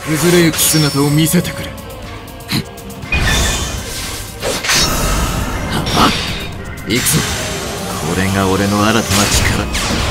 崩れゆく姿を見せてくれ。行くぞ。これが俺の新たな力。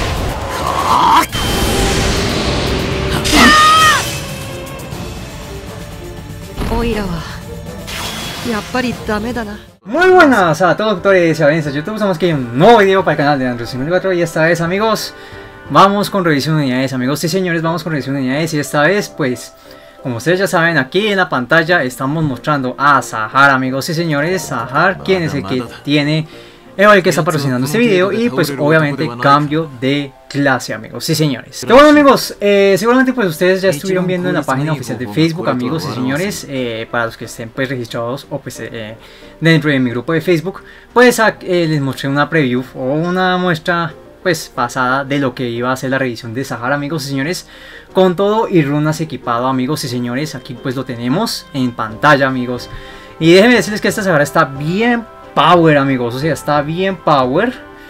オイラはやっぱりダメだな。 Muy buenas a todos doctores y audiencias de YouTube, estamos aquí en un nuevo video para el canal de Android 54 y esta vez, amigos, vamos con revisión de unidades, amigos y señores, vamos con revisión de unidades y esta vez, pues, como ustedes ya saben, aquí en la pantalla estamos mostrando a Zahar, amigos y señores, Zahar, quien es el que tiene, el que está patrocinando este video y pues obviamente cambio de clase, amigos y señores. Pero bueno, amigos, seguramente pues ustedes ya estuvieron viendo en la página oficial de Facebook, amigos y señores, para los que estén pues registrados o pues dentro de mi grupo de Facebook, pues les mostré una preview o una muestra pues pasada de lo que iba a ser la revisión de Zahar, amigos y señores, con todo y runas equipado, amigos y señores. Aquí pues lo tenemos en pantalla, amigos, y déjenme decirles que esta Zahar está bien power, amigos, o sea, está bien power.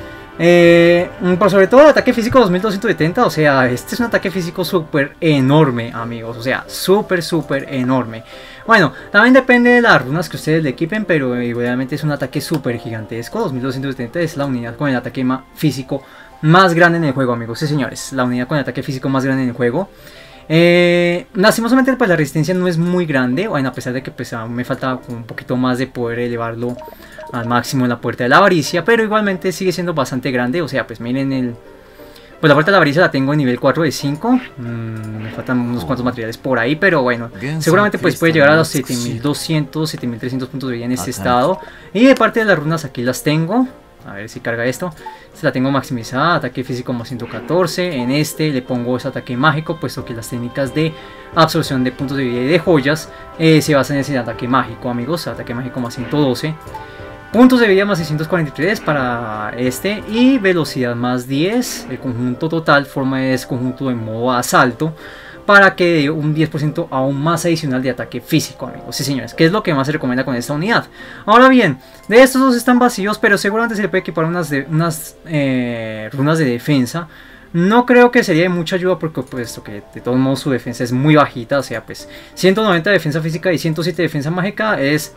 Por sobre todo el ataque físico 2270, o sea, este es un ataque físico súper enorme, amigos, o sea, súper enorme. Bueno, también depende de las runas que ustedes le equipen, pero obviamente es un ataque súper gigantesco. 2270 es la unidad con el ataque físico más grande en el juego, amigos y señores, la unidad con el ataque físico más grande en el juego. Lastimosamente pues la resistencia no es muy grande, bueno, a pesar de que pues aún me falta un poquito más de poder elevarlo al máximo en la puerta de la avaricia, pero igualmente sigue siendo bastante grande. O sea, pues miren, pues la puerta de la avaricia la tengo en nivel 4 de 5, me faltan unos cuantos materiales por ahí, pero bueno, seguramente pues puede llegar a los 7200, 7300 puntos de vida en este estado. Y de parte de las runas aquí las tengo. A ver si carga esto. La tengo maximizada, ataque físico más 114. En este le pongo ese ataque mágico, puesto que las técnicas de absorción de puntos de vida y de joyas se basan en ese ataque mágico, amigos. Ataque mágico más 112. Puntos de vida más 643 para este. Y velocidad más 10. El conjunto total forma ese conjunto en modo asalto, para que dé un 10% aún más adicional de ataque físico, amigos. Sí, señores, que es lo que más se recomienda con esta unidad. Ahora bien, de estos dos están vacíos, pero seguramente se le puede equipar unas runas de defensa. No creo que sería de mucha ayuda, porque puesto que de todos modos su defensa es muy bajita. O sea, pues 190 de defensa física y 107 de defensa mágica es...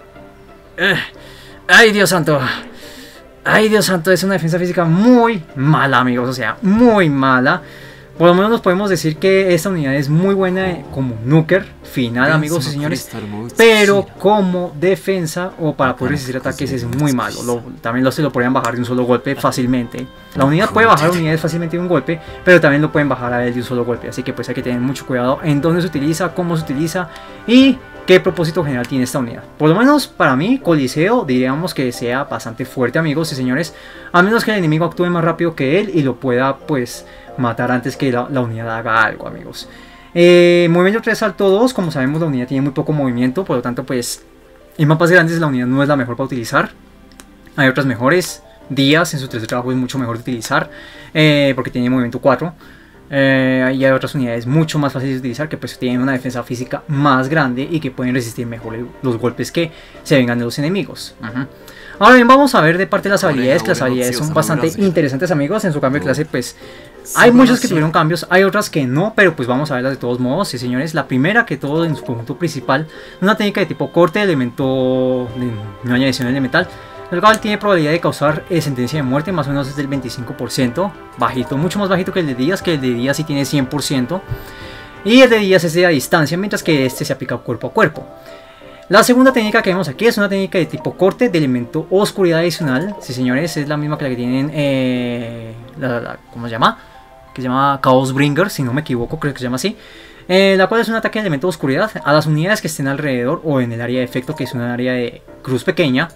¡Ay, Dios santo! ¡Ay, Dios santo! Es una defensa física muy mala, amigos. O sea, muy mala. Por lo menos nos podemos decir que esta unidad es muy buena como nuker final, amigos y señores, pero como defensa o para poder resistir ataques es muy malo. También se lo podrían bajar de un solo golpe fácilmente. La unidad puede bajar unidades fácilmente de un golpe, pero también lo pueden bajar a él de un solo golpe. Así que pues hay que tener mucho cuidado en dónde se utiliza, cómo se utiliza y qué propósito general tiene esta unidad. Por lo menos para mí, Coliseo, diríamos que sea bastante fuerte, amigos y señores, a menos que el enemigo actúe más rápido que él y lo pueda pues matar antes que la unidad haga algo, amigos. Movimiento 3, salto 2, como sabemos la unidad tiene muy poco movimiento, por lo tanto pues en mapas grandes la unidad no es la mejor para utilizar. Hay otras mejores. Díaz en su 3 de trabajo es mucho mejor de utilizar, porque tiene movimiento 4. Y hay otras unidades mucho más fáciles de utilizar que pues tienen una defensa física más grande y que pueden resistir mejor los golpes que se vengan de los enemigos. Ahora bien, vamos a ver de parte de las habilidades, que las habilidades son bastante interesantes, amigos. En su cambio de clase pues hay muchas que tuvieron cambios, hay otras que no, pero pues vamos a verlas de todos modos. Sí, señores, la primera que todo en su conjunto principal, una técnica de tipo corte de elemento de no añadición elemental, el cual tiene probabilidad de causar sentencia de muerte, más o menos es del 25%, bajito, mucho más bajito que el de Díaz, que el de Díaz sí tiene 100%, y el de Díaz es de a distancia, mientras que este se aplica cuerpo a cuerpo. La segunda técnica que vemos aquí es una técnica de tipo corte de elemento oscuridad adicional. Sí, señores, es la misma que la que tienen, ¿cómo se llama? Que se llama Chaos Bringer, si no me equivoco, creo que se llama así. La cual es un ataque de elemento de oscuridad a las unidades que estén alrededor o en el área de efecto, que es un área de cruz pequeña.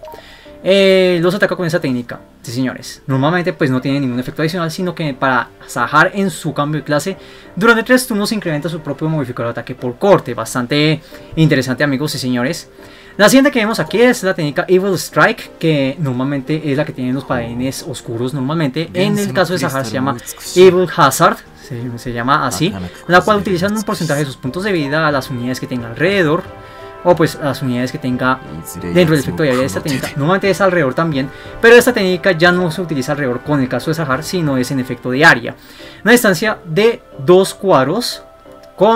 Los ataca con esa técnica. Sí, señores, normalmente pues no tiene ningún efecto adicional, sino que para Zahar en su cambio de clase durante 3 turnos incrementa su propio modificador de ataque por corte. Bastante interesante, amigos y señores. La siguiente que vemos aquí es la técnica Evil Strike, que normalmente es la que tienen los paladines oscuros normalmente. En el caso de Zahar se llama Evil Hazard, se llama así, la cual utilizan un porcentaje de sus puntos de vida a las unidades que tenga alrededor, o pues a las unidades que tenga dentro del efecto de área de esta técnica. Normalmente es alrededor también, pero esta técnica ya no se utiliza alrededor con el caso de Zahar, sino es en efecto de área. Una distancia de 2 cuadros con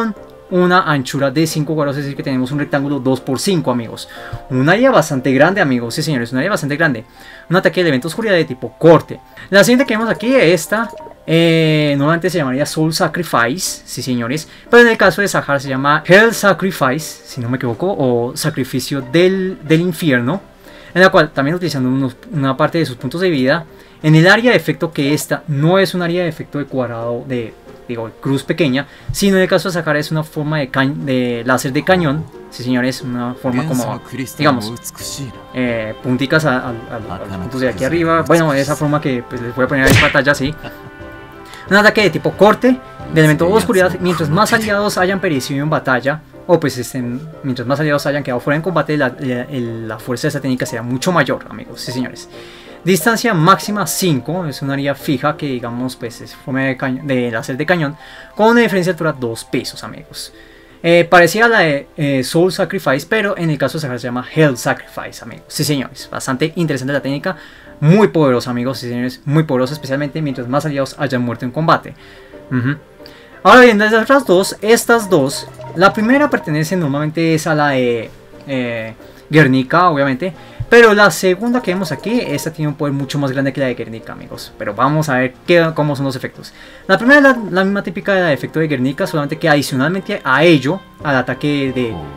una anchura de 5 cuadros, es decir que tenemos un rectángulo 2×5 amigos. Un área bastante grande amigos, sí señores, un área bastante grande. Un ataque de elemento oscuridad de tipo corte. La siguiente que vemos aquí, esta normalmente se llamaría Soul Sacrifice, sí señores, pero en el caso de Zahar se llama Hell Sacrifice, si no me equivoco, o Sacrificio del Infierno, en la cual también utilizando una parte de sus puntos de vida, en el área de efecto, que esta no es un área de efecto de cuadrado de cruz pequeña, sino en el caso de Zahar es una forma de láser de cañón, sí señores, una forma como, digamos, punticas a los puntos de aquí arriba, bueno, esa forma que pues, les voy a poner ahí en pantalla, así. Un ataque de tipo corte, de elemento oscuridad, mientras más aliados hayan perecido en batalla, o pues mientras más aliados hayan quedado fuera en combate, la fuerza de esta técnica será mucho mayor, amigos, sí señores. Distancia máxima 5, es un área fija que digamos pues es forma de láser de cañón, con una diferencia de altura 2 pisos, amigos. Parecía la de Soul Sacrifice, pero en el caso de Zahar se llama Hell Sacrifice, amigos. Sí señores, bastante interesante la técnica, muy poderosa amigos, sí señores, muy poderosa, especialmente mientras más aliados hayan muerto en combate. Ahora bien, de las otras dos, estas dos, la primera pertenece normalmente es a la de Guernica, obviamente. Pero la segunda que vemos aquí, esta tiene un poder mucho más grande que la de Guernica, amigos. Pero vamos a ver cómo son los efectos. La primera es la misma típica del efecto de Guernica, solamente que adicionalmente a ello, al ataque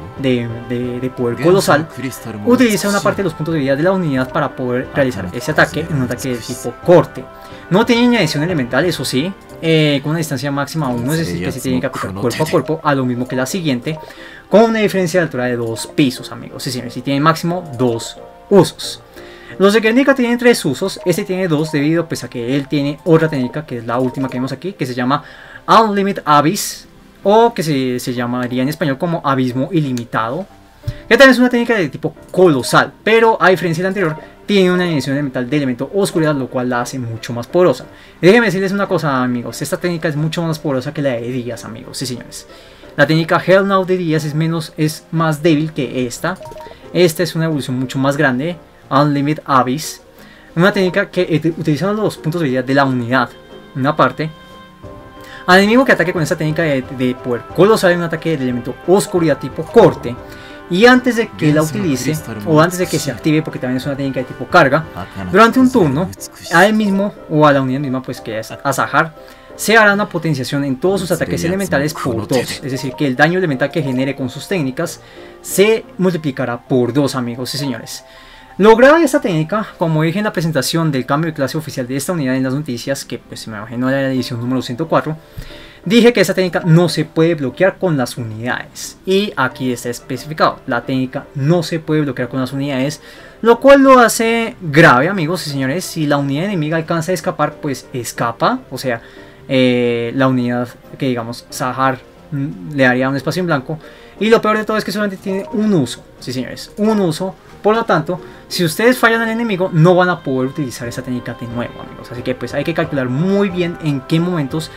de poder colosal, utiliza una parte de los puntos de vida de la unidad para poder realizar ese ataque en un ataque de tipo corte. No tiene añadición elemental, eso sí, con una distancia máxima 1, es decir que se tiene que aplicar cuerpo a cuerpo, a lo mismo que la siguiente, con una diferencia de altura de 2 pisos, amigos. Sí, señores, y tiene máximo 2 usos. Los de Guernica tienen 3 usos, este tiene 2 debido pues, a que él tiene otra técnica, que es la última que vemos aquí, que se llama Unlimited Abyss, o que se llamaría en español como Abismo Ilimitado, que también es una técnica de tipo colosal, pero a diferencia de la anterior, tiene una añadición elemental de elemento oscuridad, lo cual la hace mucho más poderosa. Y déjenme decirles una cosa, amigos, esta técnica es mucho más poderosa que la de Díaz, amigos, sí señores. La técnica Hell Now de Díaz es más débil que esta. Esta es una evolución mucho más grande, Unlimited Abyss, una técnica que utilizando los puntos de vida de la unidad, una parte, al enemigo que ataque con esta técnica de poder colosal en un ataque de elemento oscuridad tipo corte, y antes de que la utilice, o antes de que se active, porque también es una técnica de tipo carga, durante un turno, a él mismo, o a la unidad misma, pues que es a Zahar, se hará una potenciación en todos sus ataques elementales por 2, es decir que el daño elemental que genere con sus técnicas se multiplicará por 2, amigos y señores. Lograda esta técnica, como dije en la presentación del cambio de clase oficial de esta unidad en las noticias, que pues me imagino era la edición número 104, dije que esta técnica no se puede bloquear con las unidades, y aquí está especificado, la técnica no se puede bloquear con las unidades, lo cual lo hace grave, amigos y señores. Si la unidad enemiga alcanza a escapar, pues escapa, o sea, la unidad que digamos Zahar le daría un espacio en blanco, y lo peor de todo es que solamente tiene un uso, sí señores, un uso. Por lo tanto, si ustedes fallan al enemigo, no van a poder utilizar esa técnica de nuevo, amigos. Así que pues hay que calcular muy bien en qué momentos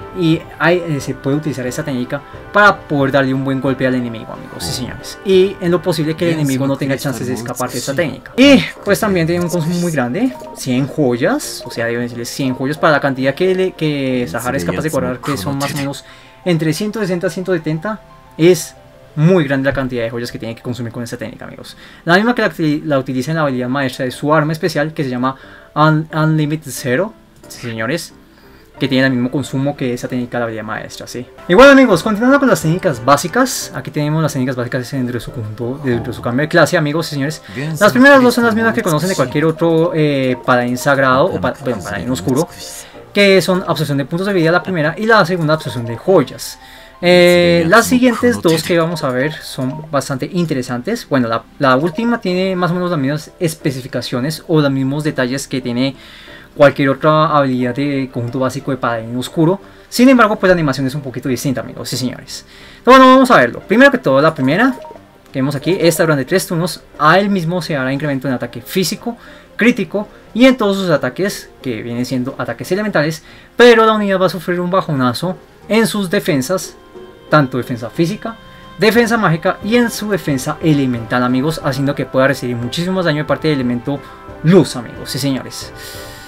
se puede utilizar esa técnica para poder darle un buen golpe al enemigo, amigos y señores. Y en lo posible que el enemigo no tenga chances de escapar de esta técnica. Y pues también tiene un consumo muy grande, 100 joyas, o sea, deben decirles 100 joyas para la cantidad que Zahar es capaz de cobrar, que son más o menos entre 160 a 170. Es muy grande la cantidad de joyas que tiene que consumir con esta técnica, amigos. La misma que la utiliza en la habilidad maestra de su arma especial, que se llama Unlimited Zero, señores, que tiene el mismo consumo que esa técnica de la habilidad maestra, ¿sí? Y bueno, amigos, continuando con las técnicas básicas, aquí tenemos las técnicas básicas dentro de su conjunto, dentro de su cambio de clase, amigos y señores. Las primeras dos son las mismas que conocen de cualquier otro paladín sagrado, o paladín oscuro, que son absorción de puntos de vida la primera, y la segunda absorción de joyas. Las siguientes dos que vamos a ver son bastante interesantes. Bueno, la última tiene más o menos las mismas especificaciones o los mismos detalles que tiene cualquier otra habilidad de conjunto básico de paladín oscuro. Sin embargo, pues la animación es un poquito distinta, amigos y señores. Entonces, bueno, vamos a verlo. Primero que todo, la primera que vemos aquí, esta durante 3 turnos, a él mismo se hará incremento en ataque físico, crítico y en todos sus ataques, que vienen siendo ataques elementales, pero la unidad va a sufrir un bajonazo en sus defensas, tanto defensa física, defensa mágica y en su defensa elemental, amigos, haciendo que pueda recibir muchísimo más daño de parte del elemento luz, amigos y señores.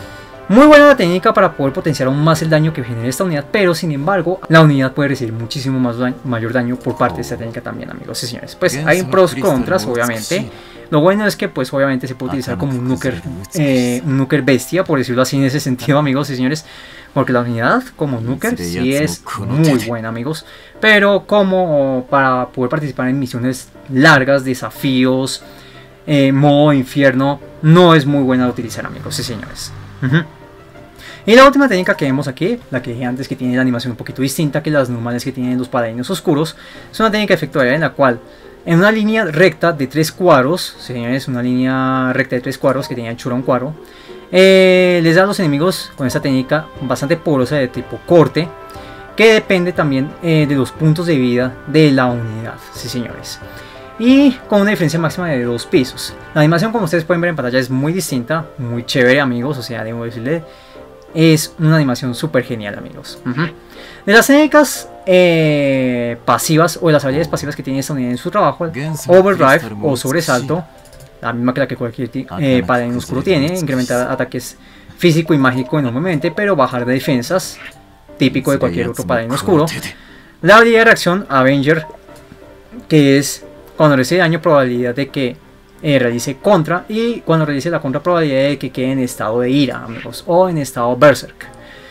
Muy buena la técnica para poder potenciar aún más el daño que genera esta unidad, pero sin embargo la unidad puede recibir muchísimo más mayor daño por parte de esta técnica también, amigos y señores. Pues hay pros y contras, obviamente. Lo bueno es que pues obviamente se puede utilizar como un nuker bestia, por decirlo así en ese sentido, amigos y señores. Porque la unidad como nuker sí es muy buena, amigos. Pero como para poder participar en misiones largas, desafíos, modo infierno, no es muy buena de utilizar, amigos y señores. Y la última técnica que vemos aquí, la que dije antes, que tiene la animación un poquito distinta que las normales que tienen los paladines oscuros, es una técnica efectuada en la cual en una línea recta de 3 cuadros, señores, una línea recta de 3 cuadros que tiene anchura un cuadro, les da a los enemigos con esta técnica bastante porosa de tipo corte, que depende también de los puntos de vida de la unidad, sí señores. Y con una diferencia máxima de 2 pisos. La animación, como ustedes pueden ver en pantalla, es muy distinta, muy chévere, amigos, o sea, debo decirle, es una animación súper genial, amigos. De las técnicas pasivas o de las habilidades pasivas que tiene esta unidad en su trabajo, Overdrive o Sobresalto, la misma que la que cualquier paladín oscuro tiene, incrementar ataques físico y mágico enormemente, pero bajar de defensas, típico de cualquier otro paladín oscuro. La habilidad de reacción Avenger, que es cuando recibe daño, probabilidad de que realice contra, y cuando realice la contra, probabilidad de que quede en estado de ira, amigos, o en estado berserk,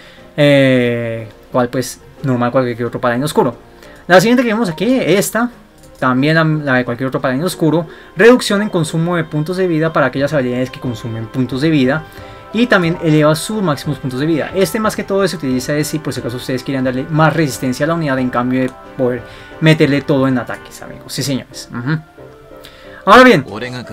cual pues normal cualquier otro paladín oscuro. La siguiente que vemos aquí, esta también la de cualquier otro paladín oscuro, reducción en consumo de puntos de vida para aquellas habilidades que consumen puntos de vida, y también eleva sus máximos puntos de vida. Este más que todo se utiliza si por si acaso ustedes quieren darle más resistencia a la unidad, en cambio de poder meterle todo en ataques, amigos, sí señores. Ahora bien,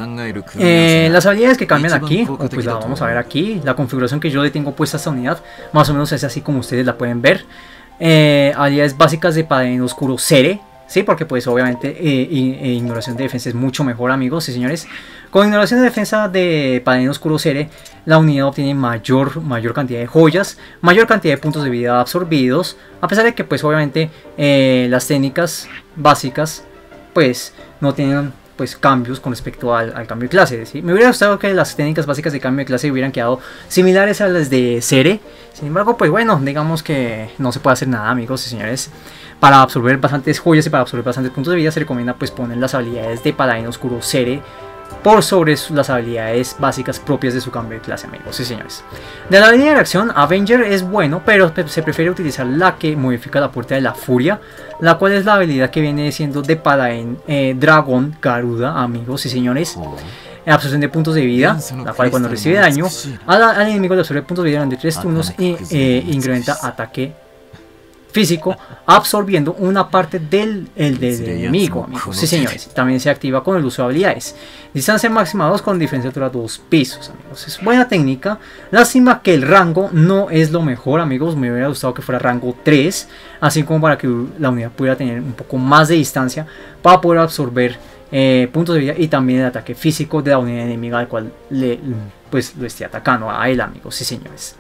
las habilidades que cambian aquí, pues la vamos a ver aquí. La configuración que yo le tengo puesta a esta unidad, más o menos es así como ustedes la pueden ver. Habilidades básicas de paladín oscuro Sere, sí, porque pues obviamente ignoración de defensa es mucho mejor, amigos y señores. Con ignoración de defensa de paladín oscuro Sere, la unidad obtiene mayor cantidad de joyas, mayor cantidad de puntos de vida absorbidos, a pesar de que pues obviamente las técnicas básicas pues no tienen pues cambios con respecto al cambio de clase, ¿sí? Me hubiera gustado que las técnicas básicas de cambio de clase hubieran quedado similares a las de Sere. Sin embargo, pues bueno, digamos que no se puede hacer nada, amigos y señores. Para absorber bastantes joyas y para absorber bastantes puntos de vida se recomienda pues poner las habilidades de paladín oscuro Sere por sobre las habilidades básicas propias de su cambio de clase, amigos y señores. De la habilidad de reacción, Avenger es bueno, pero se prefiere utilizar la que modifica la puerta de la furia, la cual es la habilidad que viene siendo de paladín dragón Garuda, amigos y señores. Absorción de puntos de vida, la cual cuando recibe daño al enemigo le absorbe puntos de vida durante 3 turnos y incrementa ataque físico, absorbiendo una parte del enemigo, amigos. Sí, señores. También se activa con el uso de habilidades. Distancia máxima 2 con diferencia de altura 2 pisos, amigos. Es buena técnica. Lástima que el rango no es lo mejor, amigos. Me hubiera gustado que fuera rango 3, así como para que la unidad pudiera tener un poco más de distancia para poder absorber puntos de vida y también el ataque físico de la unidad enemiga al cual pues lo esté atacando a él, amigos. Sí, señores.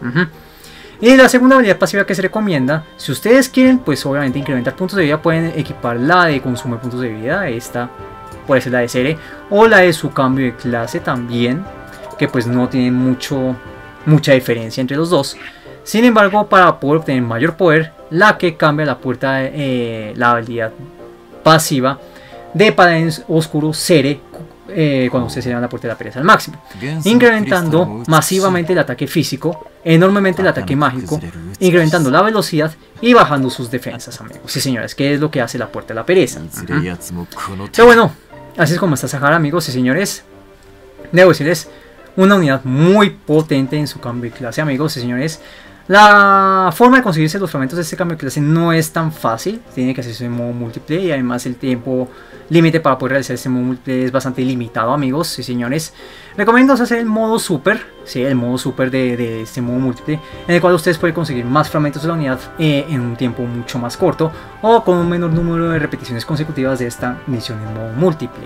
Y la segunda habilidad pasiva que se recomienda, si ustedes quieren pues obviamente incrementar puntos de vida, pueden equipar la de consumo de puntos de vida. Esta puede ser la de Sere o la de su cambio de clase también, que pues no tiene mucha diferencia entre los dos. Sin embargo, para poder obtener mayor poder, la que cambia la puerta la habilidad pasiva de paladín oscuro Sere, cuando ustedes se dan la puerta de la pereza al máximo, incrementando masivamente el ataque físico, enormemente el ataque mágico, incrementando la velocidad y bajando sus defensas, amigos. Sí, señores, que es lo que hace la puerta de la pereza. Pero bueno, así es como está Sahara, amigos y señores. Debo decirles, una unidad muy potente en su cambio de clase, amigos y señores. La forma de conseguirse los fragmentos de este cambio de clase no es tan fácil, tiene que hacerse en modo múltiple y además el tiempo límite para poder realizar este modo múltiple es bastante limitado, amigos y señores. Recomiendo hacer el modo super, sí, el modo super de este modo múltiple, en el cual ustedes pueden conseguir más fragmentos de la unidad en un tiempo mucho más corto o con un menor número de repeticiones consecutivas de esta misión en modo múltiple.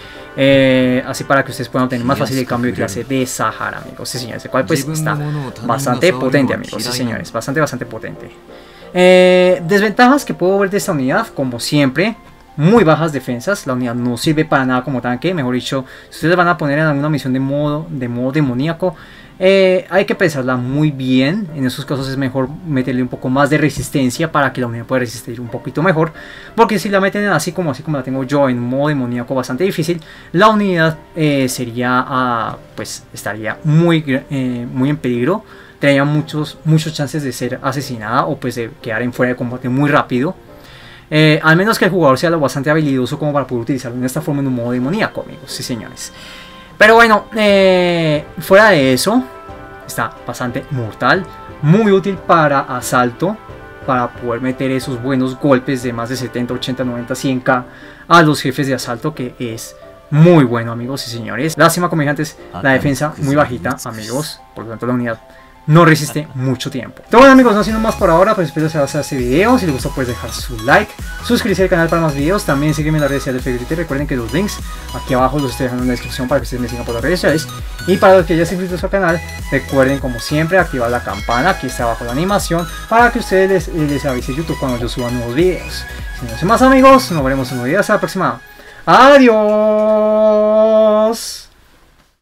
Así para que ustedes puedan obtener más fácil el cambio de clase de Sahara, amigos y señores, el cual pues está bastante potente, amigos y señores, bastante potente. Desventajas que puedo ver de esta unidad, como siempre, muy bajas defensas. La unidad no sirve para nada como tanque, mejor dicho, si ustedes van a poner en alguna misión de modo demoníaco, Hay que pensarla muy bien. En esos casos es mejor meterle un poco más de resistencia para que la unidad pueda resistir un poquito mejor, porque si la meten así como la tengo yo, en modo demoníaco bastante difícil, la unidad sería pues estaría muy en peligro, tendría muchos chances de ser asesinada o pues de quedar en fuera de combate muy rápido. Al menos que el jugador sea lo bastante habilidoso como para poder utilizarlo en esta forma en un modo demoníaco, amigos, sí señores. Pero bueno, fuera de eso, está bastante mortal, muy útil para asalto, para poder meter esos buenos golpes de más de 70, 80, 90, 100k a los jefes de asalto, que es muy bueno, amigos y señores. Lástima, como dije antes, la defensa muy bajita, amigos, por lo tanto la unidad no resiste mucho tiempo. Pero bueno, amigos, no siendo más por ahora, pues espero que les haya este video. Si les gustó, puedes dejar su like, suscribirse al canal para más videos. También sígueme en las redes sociales de Facebook y Twitter. Recuerden que los links aquí abajo los estoy dejando en la descripción para que ustedes me sigan por las redes sociales. Y para los que ya se han suscrito al canal, recuerden como siempre activar la campana, aquí está abajo la animación, para que ustedes les avise YouTube cuando yo suba nuevos videos. Sin más, amigos, nos veremos en un video. Hasta la próxima. Adiós.